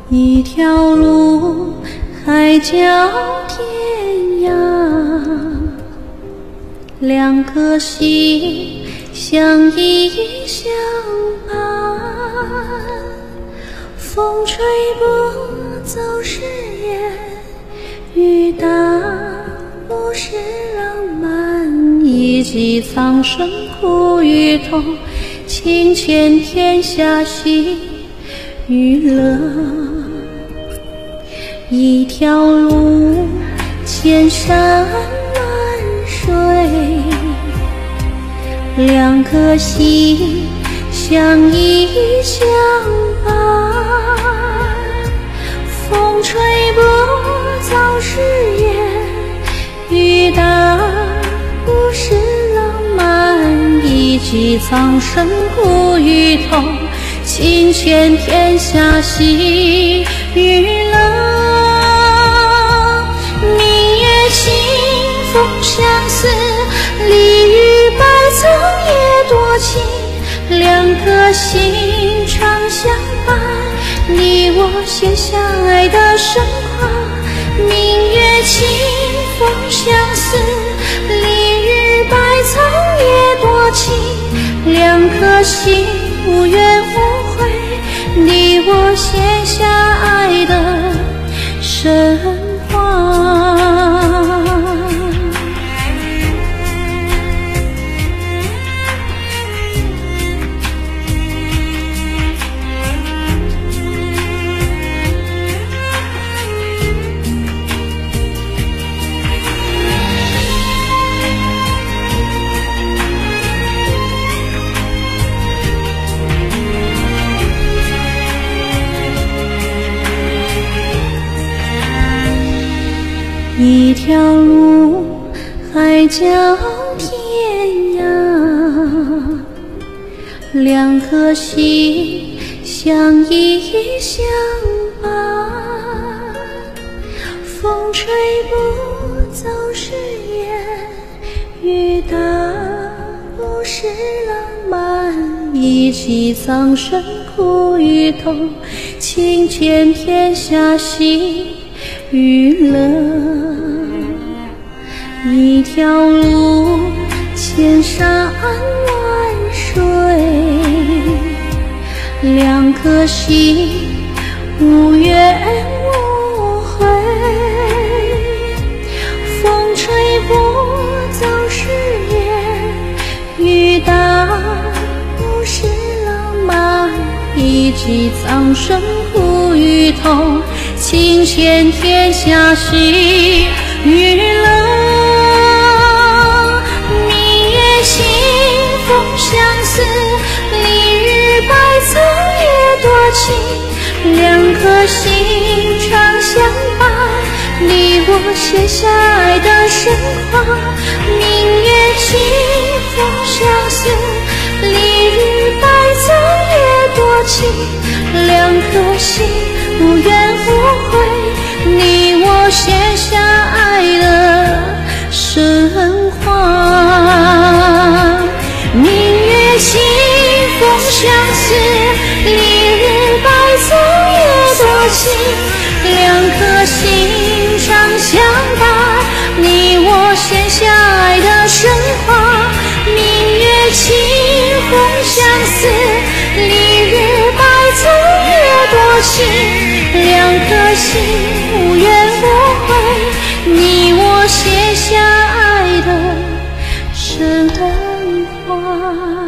一条路，海角天涯，两颗心相依相伴。风吹不走誓言，雨打不是浪漫，一骑苍生苦与痛，情牵天下喜与乐。一条路，千山万水，两颗心相依相伴。风吹不走誓言，雨打不是浪漫，一骑苍生苦与痛，情牵天下喜与乐。风相思，离与百层也多情，两颗心常相伴，你我写下爱的神话。明月清，风相思，离与百层也多情，两颗心无怨无悔，你我写下爱的神话。一条路，海角天涯，两颗心相依相伴。风吹不走誓言，雨打不是浪漫，一骑苍生苦与痛，情牵天下喜与乐。一条路，千山万水，两颗心无怨无悔。风吹不走誓言，雨打不是浪漫，一骑苍生苦与痛，情牵天下喜与乐。明月清，风相思，离与百层也多情，两颗心常相伴，你我写下爱的神话。明月清，风相思，离与百层也多情，两颗心无怨无悔，你我写下爱的神话。明月清，风相思，离与百层也多情，两颗心常相伴，你我写下爱的神话。明月清，风相思，离与百层也多情，两颗心无怨无悔，你我写下爱的神话。